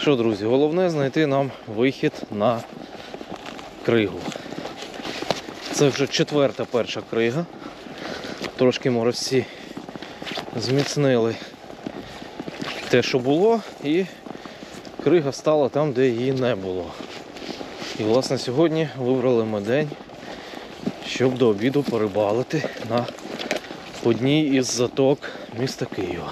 Що, друзі, головне знайти нам вихід на кригу. Це вже четверта перша крига. Трошки морозці зміцнили те, що було, і крига стала там, де її не було. І, власне, сьогодні вибрали ми день, щоб до обіду порибалити на одній із заток міста Києва.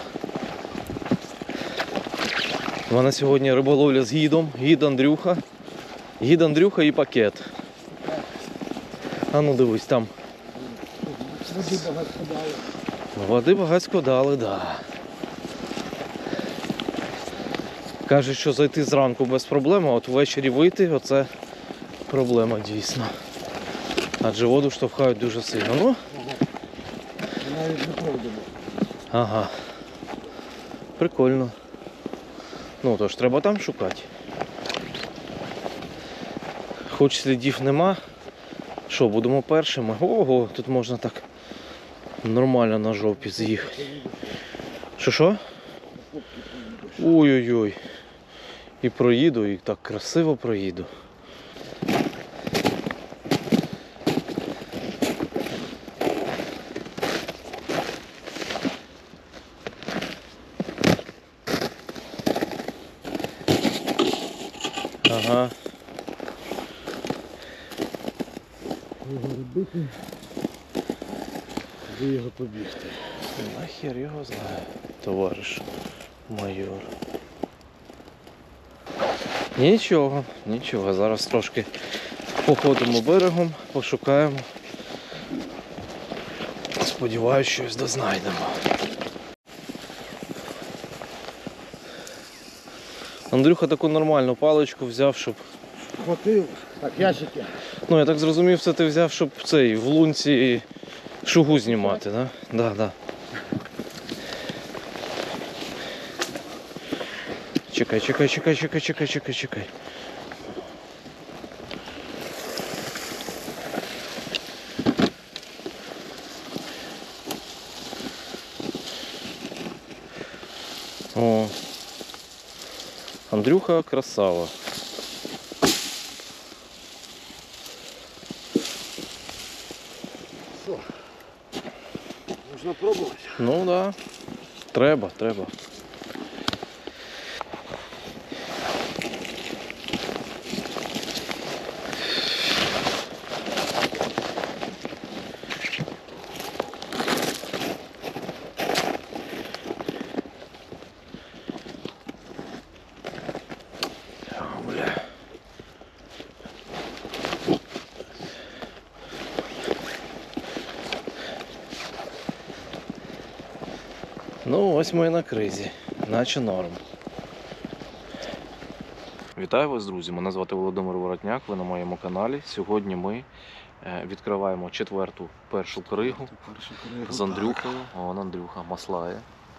У мене сьогодні риболовля з гідом, гід Андрюха і пакет. А ну дивись, там. Води багатько дали. Води багатько дали, да. Кажуть, що зайти зранку без проблем, а от ввечері вийти, оце проблема дійсно. Адже воду штовхають дуже сильно. Ну? Навіть не пройдемо. Ага. Прикольно. Ну, тож треба там шукати. Хоч слідів нема. Що, будемо першими? Ого, тут можна так нормально на жопі з'їхати. Що? Ой-ой-ой. І проїду, і так красиво проїду. Ага. Його робити, де його побігти. Нахер його знає, товариш майор. Нічого, нічого. Зараз трошки походимо берегом, пошукаємо. Сподіваюсь, щось дознайдемо. Андрюха таку нормальну паличку взяв, щоб... Хватив. Так, ящики. Ну, я так зрозумів, це ти взяв, щоб цей, в лунці шугу знімати, так? Да? Да. Чекай. О, Андрюха красава. Що? Можна пробувати? Ну да, треба. Ну, ось ми і на кризі, наче норм. Вітаю вас, друзі! Мене звати Володимир Воротняк, ви на моєму каналі. Сьогодні ми відкриваємо четверту першу кригу з Андрюхою. Вон Андрюха маслає.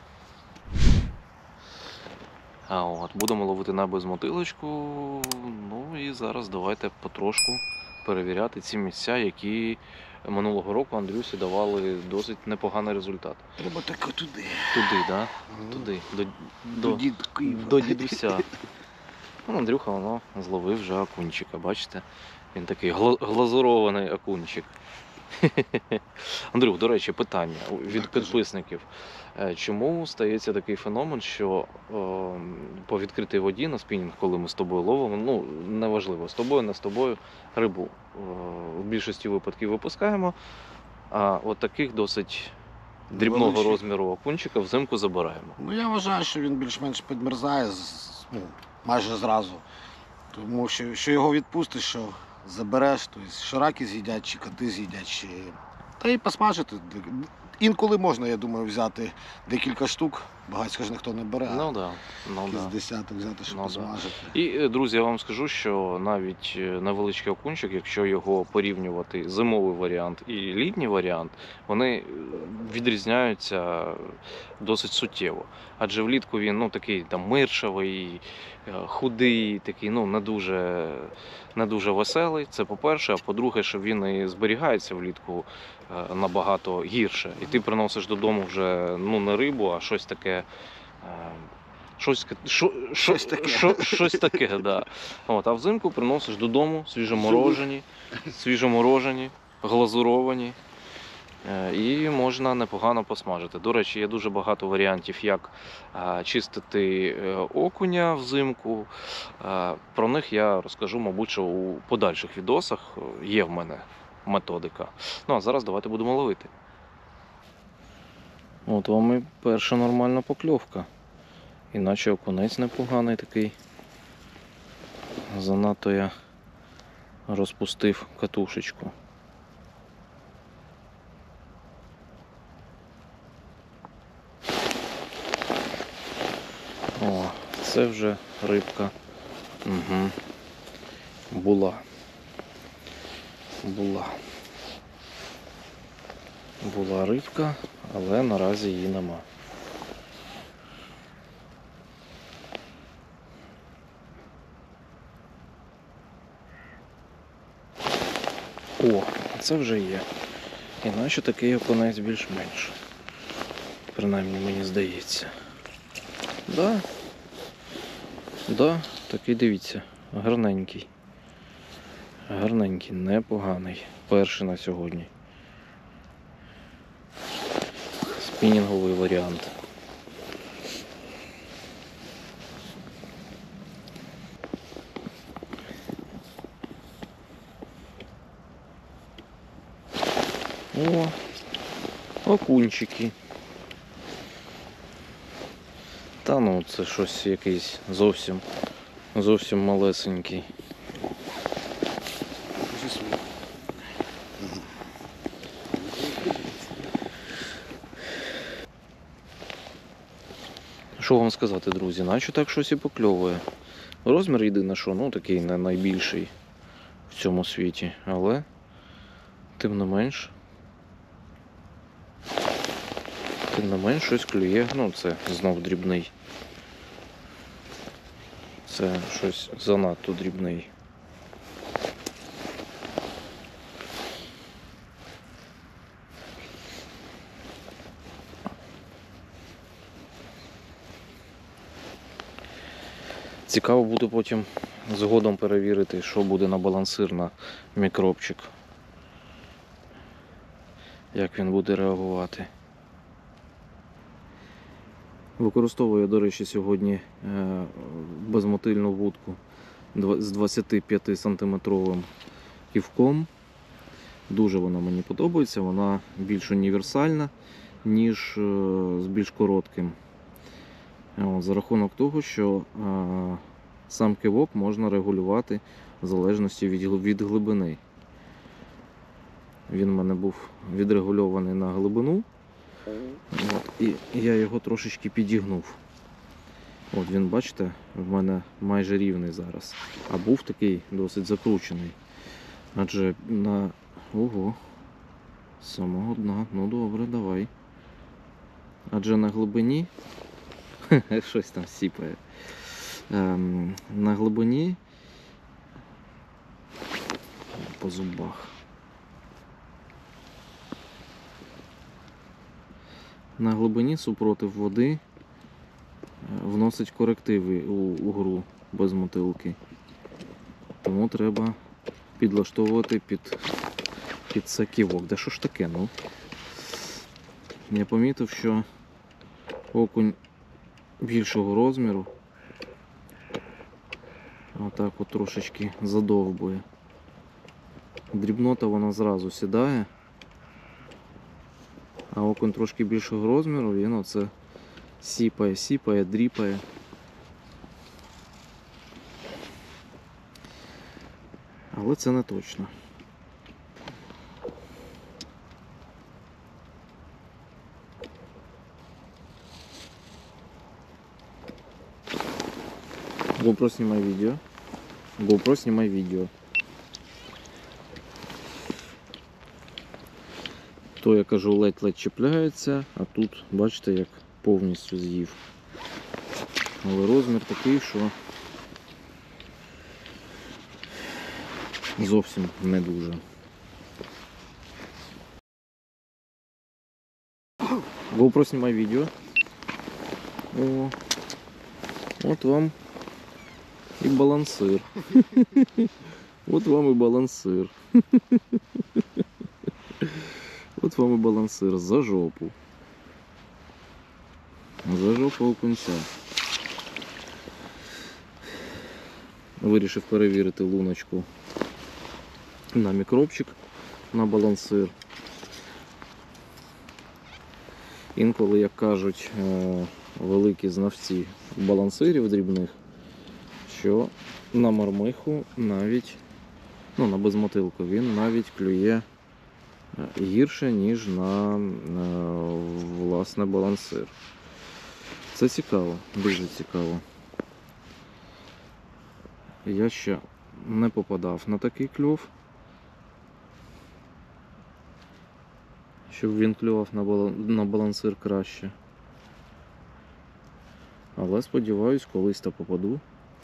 Будемо ловити на безмотилочку. Ну і зараз давайте потрошку перевіряти ці місця, які минулого року Андрюсі давали досить непоганий результат. Треба так туди. Туди, так? Да? Туди. До дідуся. Ну, Андрюха воно зловив вже окунчика, бачите? Він такий глазурований окунчик. Андрюх, до речі, питання від підписників. Чому стається такий феномен, що по відкритій воді на спінінг, коли ми з тобою ловимо, ну, неважливо, з тобою, не з тобою, рибу в більшості випадків випускаємо, а от таких досить дрібного розміру окунчика взимку забираємо? Ну, я вважаю, що він більш-менш підмерзає майже зразу. Тому що його відпустиш, що забереш, тобто що раки з'їдять, чи коти з'їдять, чи... Та й посмажити. Інколи можна, я думаю, взяти декілька штук, багатько ж ніхто не бере, ну, да. з десяток взяти, щоб посмажити. І, друзі, я вам скажу, що навіть невеличкий окунчик, якщо його порівнювати зимовий варіант і літній варіант, вони відрізняються досить суттєво. Адже влітку він такий там миршавий, худий, такий, не дуже веселий. Це по-перше, а по-друге, що він і зберігається влітку набагато гірше. І ти приносиш додому вже не рибу, а щось таке щось таке, да. От, а взимку приносиш додому свіжоморожені, глазуровані. І можна непогано посмажити. До речі, є дуже багато варіантів, як чистити окуня взимку. Про них я розкажу, мабуть, що у подальших відосах. Є в мене методика. Ну а зараз давайте будемо ловити. От вам і перша нормальна покльовка. Іначе окунець непоганий такий. Занадто я розпустив катушечку. О, це вже рибка. Угу. Була. Була рибка, але наразі її нема. О, це вже є. Іначе такий окунець більш-менш. Принаймні мені здається. Да, такий, дивіться, гарненький. Гарненький, непоганий. Перший на сьогодні. Спінінговий варіант. О, окунчики. Та ну, це щось якийсь зовсім малесенький. Що вам сказати, друзі, наче так щось і покльовує. Розмір єдине, що, ну, такий не найбільший в цьому світі, але тим не менш щось клює. Ну, це знов дрібний. Це щось занадто дрібний. Цікаво буде потім згодом перевірити, що буде на балансир на мікробчик. Як він буде реагувати. Використовую, до речі, сьогодні безмотильну вудку з 25 сантиметровим ківком. Дуже вона мені подобається, вона більш універсальна, ніж з більш коротким. За рахунок того, що сам кивок можна регулювати в залежності від глибини. Він в мене був відрегульований на глибину. От, і я його трошечки підігнув. От він, бачите, в мене майже рівний зараз. А був такий досить закручений. Адже на... Ого, з самого дна. Ну добре, давай. Адже на глибині... Щось там сіпає. На глибині... По зубах. На глибині супротив води вносить корективи у гру без мотилки. Тому треба підлаштовувати під це ківок. Да що ж таке, ну? Я помітив, що окунь більшого розміру отак от трошечки задовбує. Дрібнота вона зразу сідає. А окунь трошки більшого розміру, він оце сіпає, дріпає. Але це не точно. GoPro, снимай видео. GoPro, снимай видео. То я кажу, ледь-ледь чіпляється, а тут, бачите, як повністю з'їв. Але розмір такий, що зовсім не дуже. GoPro, знімай відео. О, От вам і балансир. От вам і балансир. От вам і балансир за жопу. За жопу окунця. Вирішив перевірити луночку на мікробчик, на балансир. Інколи, як кажуть великі знавці балансирів дрібних, що на мармиху навіть, ну на безмотилку, він навіть клює гірше, ніж на власне балансир. Це цікаво, дуже цікаво. Я ще не попадав на такий кльов, щоб він клював на балансир краще. Але сподіваюсь, колись то попаду.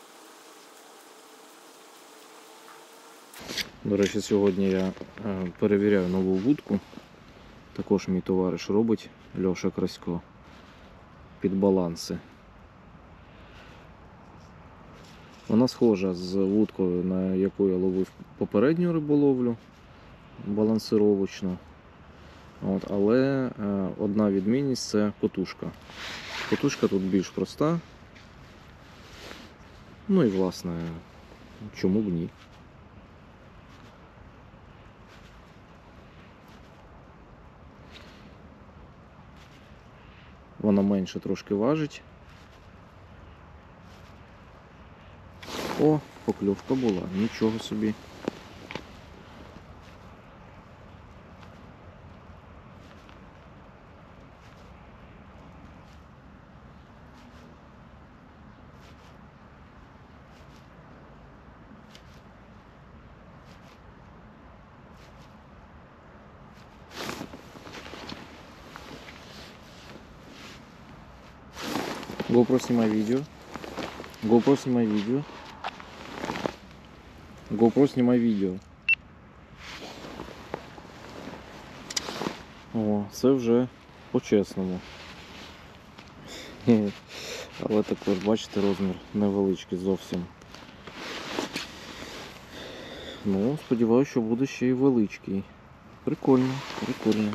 До речі, сьогодні я перевіряю нову вудку. Також мій товариш робить, Льоша Красько, під баланси. Вона схожа з вудкою, на яку я ловив попередню риболовлю, балансировочну. От, але одна відмінність – це котушка. Котушка тут більш проста. Ну і власне, чому б ні. Вона менше трошки важить. О, покльовка була, нічого собі. GoPro, снимай видео. GoPro, снимай видео. GoPro, снимай відео. О, це вже по-чесному. Але також, бачите, розмір невеличкий зовсім. Ну, сподіваюся, що буде ще й величкий. Прикольно, прикольно.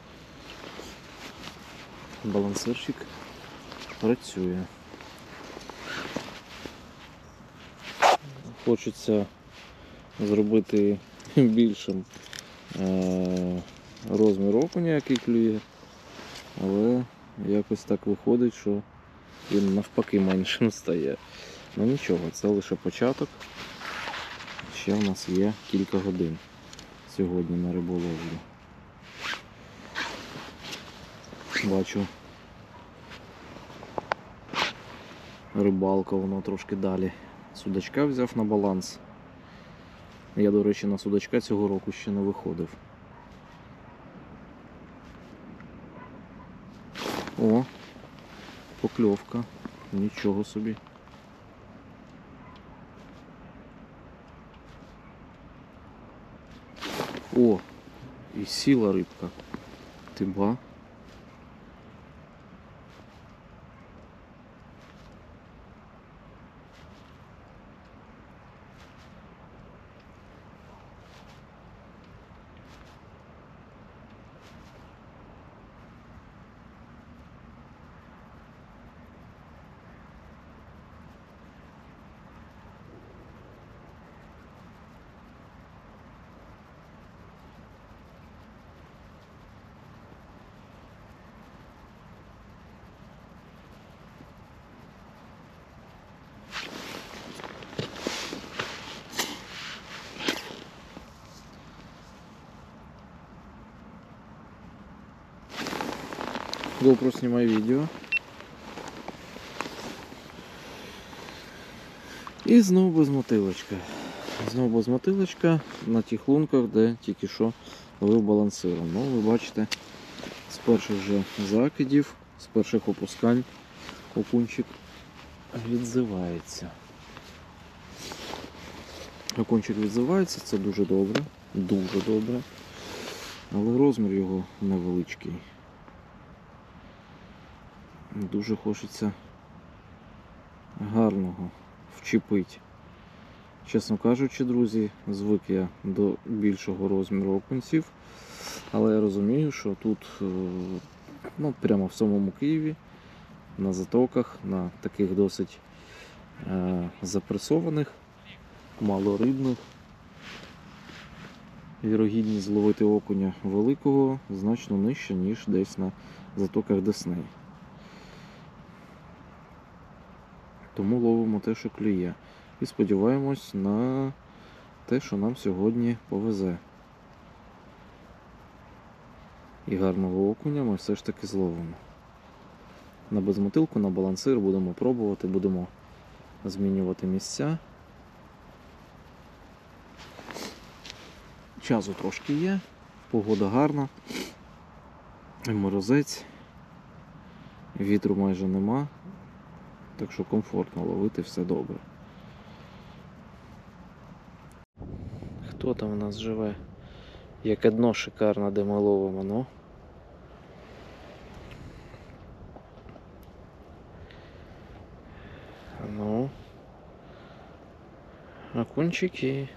Балансирчик працює. Хочеться зробити більшим розмір окуня, який клює, але якось так виходить, що він навпаки меншим стає. Ну нічого, це лише початок. Ще в нас є кілька годин сьогодні на риболовлю. Бачу, рибалка, воно трошки далі. Судачка взяв на баланс. Я, до речі, на судачка цього року ще не виходив. О, покльовка. Нічого собі. О, і сіла рибка. Ти ба. GoPro, снимай видео. І знову безмотилочка. Знову безмотилочка на тих лунках, де тільки що ловив балансиром. Ну, ви бачите, з перших же закидів, з перших опускань окунчик відзивається. Окунчик відзивається, це дуже добре, дуже добре. Але розмір його невеличкий. Дуже хочеться гарного вчепить. Чесно кажучи, друзі, звик я до більшого розміру окунців, але я розумію, що тут, ну, прямо в самому Києві, на затоках, на таких досить запресованих, малорибних, вірогідність зловити окуня великого значно нижча, ніж десь на затоках Десни. Тому ловимо те, що клює. І сподіваємось на те, що нам сьогодні повезе. І гарного окуня ми все ж таки зловимо. На безмотилку, на балансир будемо пробувати, будемо змінювати місця. Часу трошки є, погода гарна, морозець, вітру майже нема, так що комфортно ловити, все добре. Хто там у нас живе? Яке дно шикарне, де ми ловимо, ну? Ну, окунчики.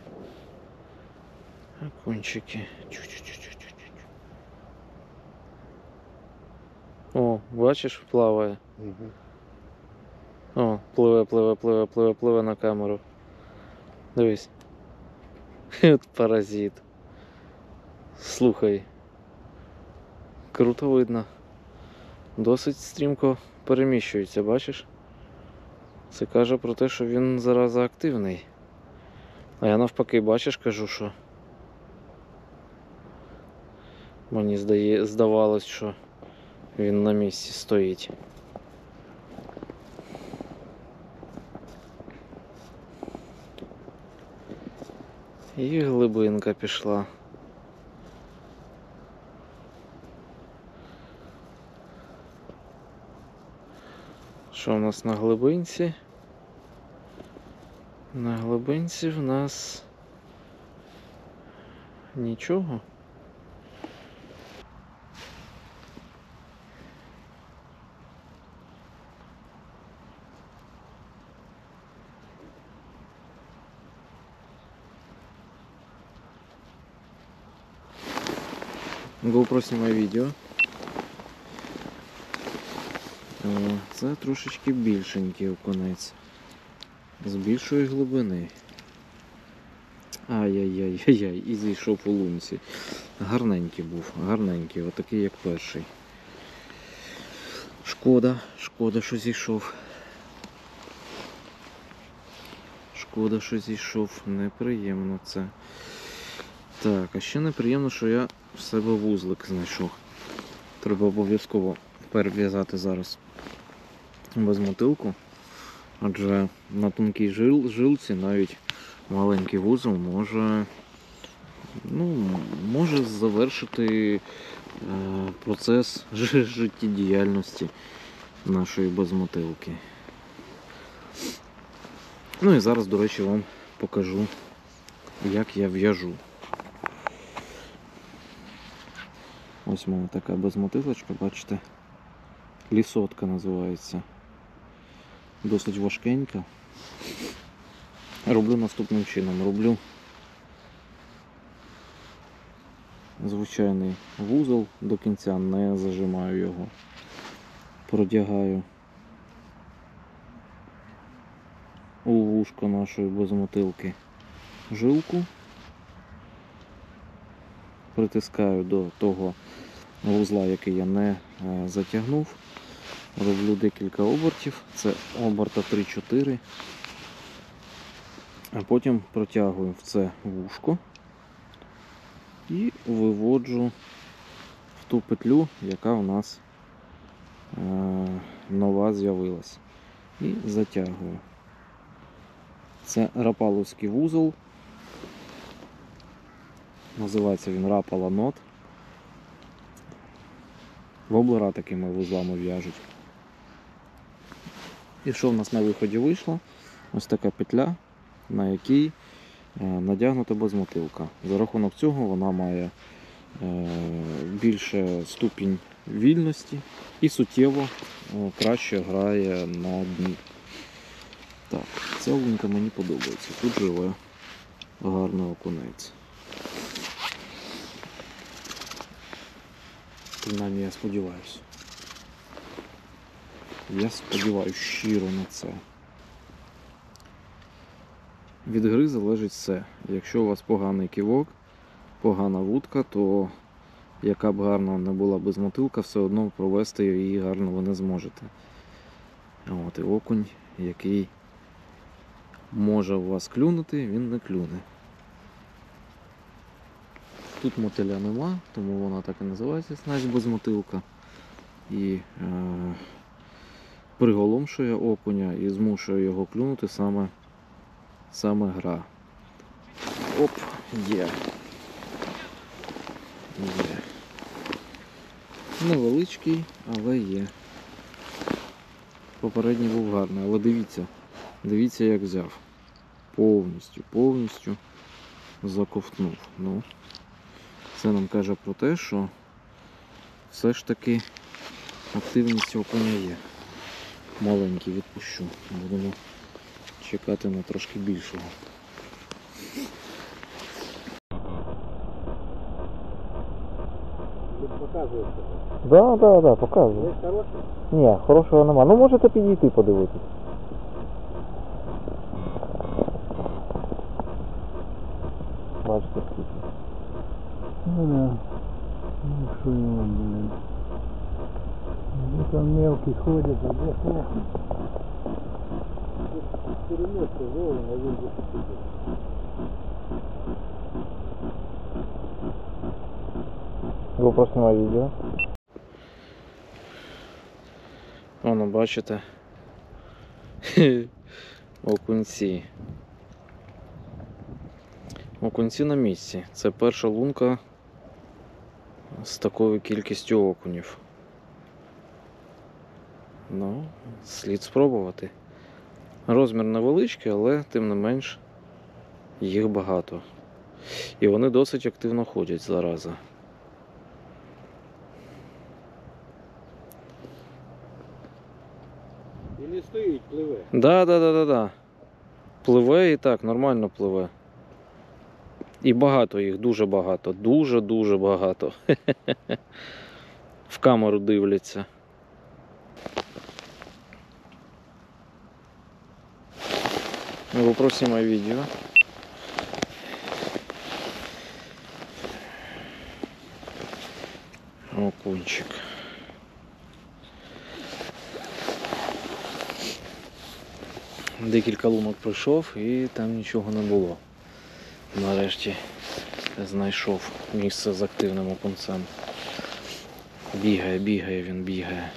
Окунчики. Чу-чу-чу-чу-чу-чу. О, бачиш, плаває. Угу. О, пливе на камеру. Дивись. От паразит. Слухай. Круто видно. Досить стрімко переміщується, бачиш? Це каже про те, що він зараза активний. А я навпаки, бачиш, кажу, що мені здавалось, що він на місці стоїть. І глибинка пішла. Що у нас на глибинці? На глибинці в нас нічого. GoPro знімає відео. Це трошечки більшенький окунець. З більшої глибини. Ай-яй-яй-яй-яй, і зійшов у лунці. Гарненький був, гарненький, отакий як перший. Шкода, що зійшов. Шкода, що зійшов. Неприємно це. Так, а ще неприємно, що я в себе вузлик знайшов. Треба обов'язково перев'язати зараз безмотилку. Адже на тонкій жилці навіть маленький вузол може завершити процес життєдіяльності нашої безмотилки. Ну і зараз, до речі, вам покажу, як я в'яжу. Ось у мене така безмотилочка, бачите, лісотка називається. Досить важкенька. Роблю наступним чином. Роблю звичайний вузол, до кінця не зажимаю його. Продягаю у вушко нашої безмотилки жилку. Притискаю до того вузла, який я не затягнув. Роблю декілька обертів, це оберта 3-4, а потім протягую в це вушко і виводжу в ту петлю, яка у нас нова з'явилась. І затягую. Це рапаловський вузол, називається він Rapala Knot. Воблера такими вузлами в'яжуть. І що в нас на виході вийшло? Ось така петля, на якій надягнута безмотилка. За рахунок цього вона має більше ступінь вільності і суттєво краще грає на дні. Так, ця лунка мені подобається. Тут живе гарний окунець. Принаймні я сподіваюся. Я сподіваюся щиро на це. Від гри залежить все. Якщо у вас поганий кивок, погана вудка, то яка б гарна не була без мотилка, все одно провести її гарно ви не зможете. От, і окунь, який може у вас клюнути, він не клюне. Тут мотиля нема, тому вона так і називається снасть без мотилка. І приголомшує окуня і змушує його клюнути саме гра. Оп, є. Є. Невеличкий, але є. Попередній був гарний, але дивіться як взяв. Повністю заковтнув. Ну, це нам каже про те, що все ж таки активність окуня є. Маленький відпущу. Будемо чекати на трошки більшого. Да, показує. Хороший? Ні, хорошого нема. Ну можете підійти подивитись. Бачите скільки. Ну да. Ну что его, блин. Где там мелкий ходит, а где плохо. Перемешка волны, а він где-то. GoPro знімає відео. Воно, бачите. Окунці. Окунці на місці. Це перша лунка з такою кількістю окунів. Ну, слід спробувати. Розмір невеличкий, але тим не менш їх багато. І вони досить активно ходять зараза. І не стоїть, пливе. Да. Пливе і так, нормально пливе. І багато їх, дуже багато. Дуже багато. В камеру дивляться. GoPro знімає відео. Окунчик. Декілька лунок пройшов і там нічого не було. Нарешті знайшов місце з активним окунцем. Бігає, він бігає.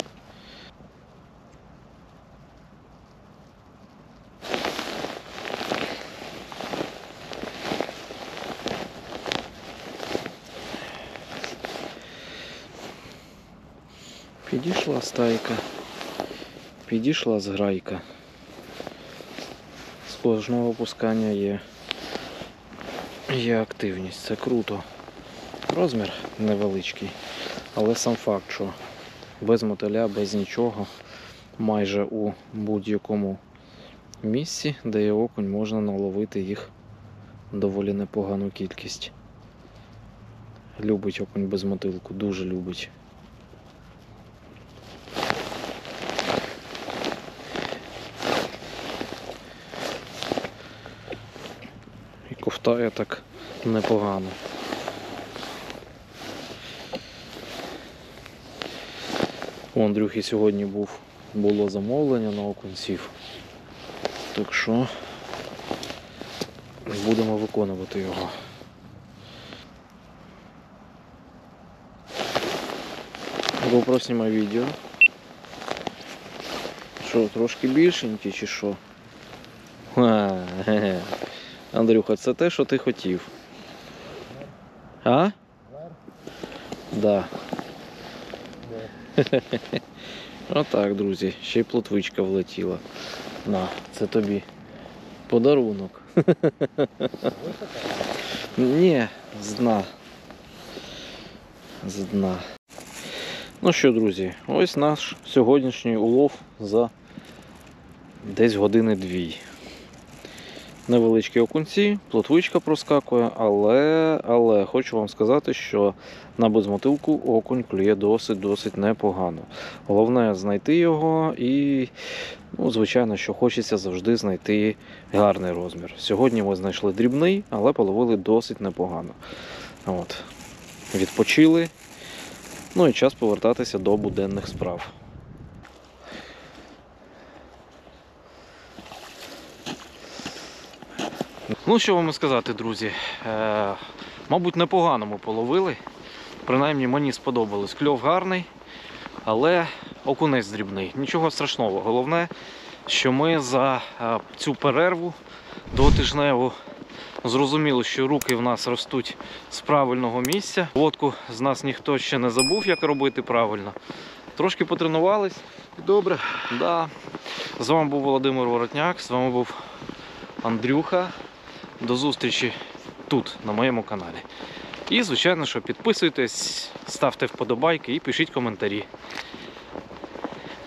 Підійшла стайка, підійшла зграйка. З кожного опускання є активність, це круто. Розмір невеличкий, але сам факт, що без мотиля, без нічого, майже у будь-якому місці, де є окунь, можна наловити їх доволі непогану кількість. Любить окунь без мотилку, дуже любить. І ковтає так непогано. У Андрюхи сьогодні було замовлення на окунців, так що будемо виконувати його. GoPro знімає відео. Що, трошки більшенькі чи що? Андрюха, це те, що ти хотів. А? Да. Отак, друзі, ще й плотвичка влетіла. На, це тобі подарунок. Ні, з дна. З дна. Ну що, друзі, ось наш сьогоднішній улов за десь години-дві. Невеличкі окунці, плотвичка проскакує, але хочу вам сказати, що на безмотилку окунь клює досить непогано. Головне знайти його і, звичайно, що хочеться завжди знайти гарний розмір. Сьогодні ми знайшли дрібний, але половили досить непогано. Відпочили, і час повертатися до буденних справ. Що вам сказати, друзі, мабуть, непогано ми половили, принаймні мені сподобалось. Кльов гарний, але окунець дрібний. Нічого страшного, головне, що ми за цю перерву дотижневу зрозуміли, що руки в нас ростуть з правильного місця. Лодку з нас ніхто ще не забув, як робити правильно. Трошки потренувались. Добре. Да. З вами був Володимир Воротняк, з вами був Андрюха. До зустрічі тут, на моєму каналі. І, звичайно, що підписуйтесь, ставте вподобайки і пишіть коментарі.